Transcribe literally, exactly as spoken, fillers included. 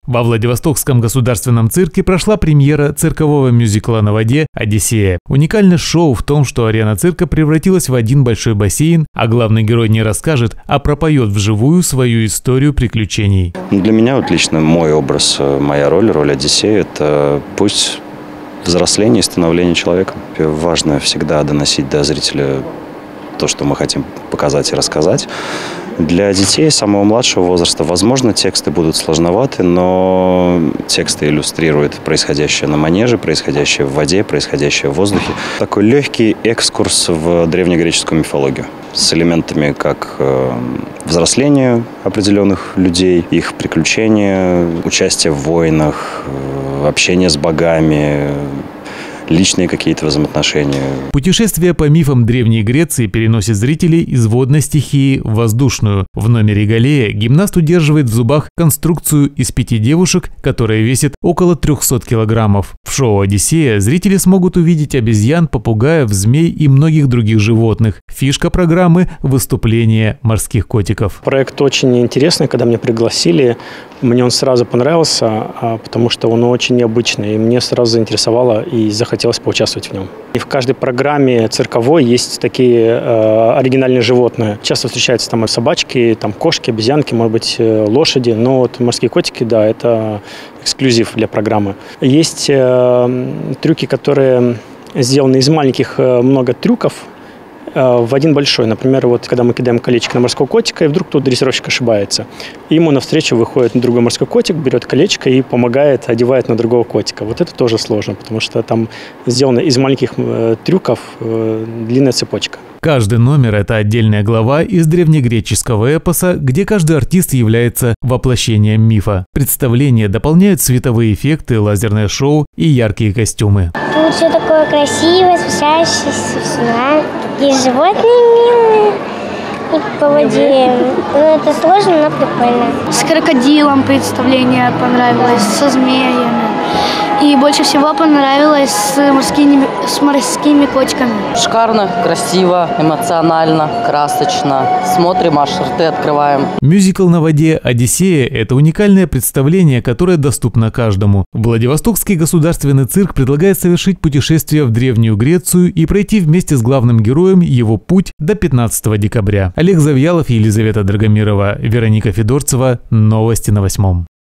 Во Владивостокском государственном цирке прошла премьера циркового мюзикла на воде «Одиссея». Уникальность шоу в том, что арена цирка превратилась в один большой бассейн, а главный герой не расскажет, а пропоет вживую свою историю приключений. Для меня вот лично мой образ, моя роль, роль Одиссея – это путь взросления и становления человека. Важно всегда доносить до зрителя то, что мы хотим показать и рассказать. Для детей самого младшего возраста, возможно, тексты будут сложноваты, но тексты иллюстрируют происходящее на манеже, происходящее в воде, происходящее в воздухе. Такой легкий экскурс в древнегреческую мифологию с элементами как э, взросления определенных людей, их приключения, участие в войнах, э, общение с богами, личные какие-то взаимоотношения. Путешествие по мифам Древней Греции переносит зрителей из водной стихии в воздушную. В номере Галея гимнаст удерживает в зубах конструкцию из пяти девушек, которая весит около трёхсот килограммов. В шоу «Одиссея» зрители смогут увидеть обезьян, попугаев, змей и многих других животных. Фишка программы – выступление морских котиков. Проект очень интересный, когда меня пригласили. Мне он сразу понравился, потому что он очень необычный. И мне сразу заинтересовало и захотелось поучаствовать в нем. И в каждой программе цирковой есть такие э, оригинальные животные. Часто встречаются там собачки, там кошки, обезьянки, может быть, лошади. Но вот морские котики, да, это эксклюзив для программы. Есть э, трюки, которые сделаны из маленьких э, много трюков в один большой. Например, вот когда мы кидаем колечко на морского котика, и вдруг тут дрессировщик ошибается. И ему навстречу выходит другой морской котик, берет колечко и помогает, одевает на другого котика. Вот это тоже сложно, потому что там сделано из маленьких э, трюков э, длинная цепочка. Каждый номер – это отдельная глава из древнегреческого эпоса, где каждый артист является воплощением мифа. Представления дополняют световые эффекты, лазерное шоу и яркие костюмы. Тут все такое красивое, спускающееся, все, такие животные милые и по воде. Ну, это сложно, но прикольно. С крокодилом представление понравилось, со змеями. И больше всего понравилось с морскими, с морскими котиками. Шикарно, красиво, эмоционально, красочно. Смотрим, аж рты открываем. Мюзикл на воде «Одиссея» – это уникальное представление, которое доступно каждому. Владивостокский государственный цирк предлагает совершить путешествие в Древнюю Грецию и пройти вместе с главным героем его путь до пятнадцатого декабря. Олег Завьялов, Елизавета Драгомирова, Вероника Федорцева. Новости на восьмом.